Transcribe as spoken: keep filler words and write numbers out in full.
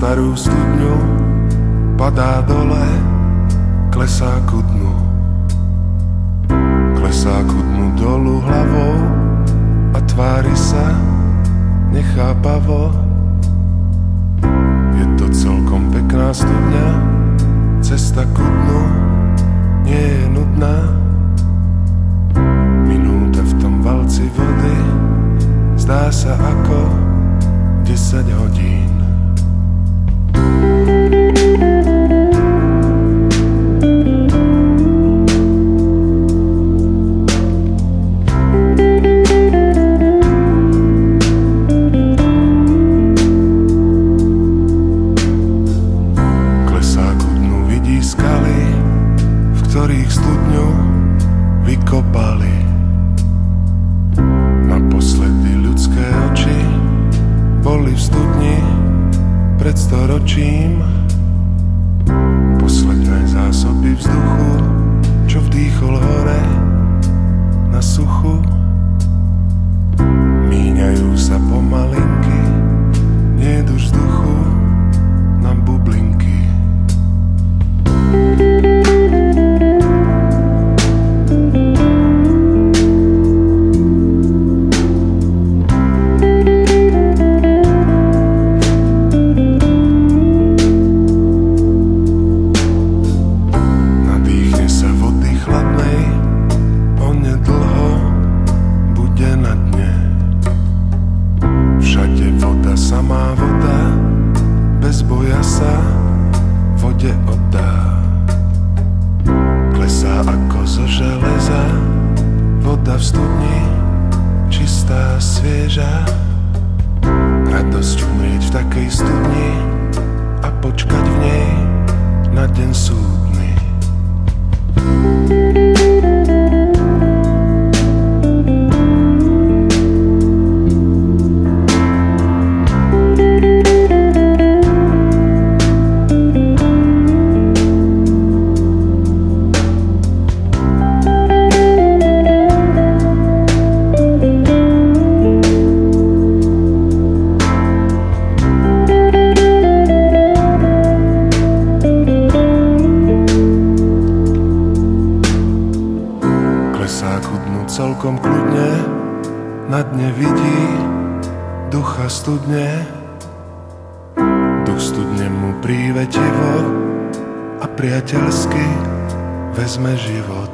starú studňu, padá dole, klesá ku dnu. Klesá ku dnu dolu hlavou a tvári sa nechápavo. Je to celkom pekná studňa, cesta ku dnu nie je nudná. Minúta v tom valci vody zdá sa ako desať hodín. Klesá ku dnu, vidí skaly, v ktorých studňu vykopali. Naposledy ľudské oči boli v studni pred storočím. Posledné zásoby vzduchu, čo vdýchol hore na suchu, míňajú sa pomalinky, niedu vzduchu na bublinky. Samá voda, bez boja sa vode oddá. Klesá ako zo železa, voda v studni, čistá, svieža. Radosť umrieť v takej studni a počkať v nej na deň súdny. Klesá ku dnu celkom kľudne, na dne vidí ducha studne. Duch studne mu prívetivo a priateľsky vezme život.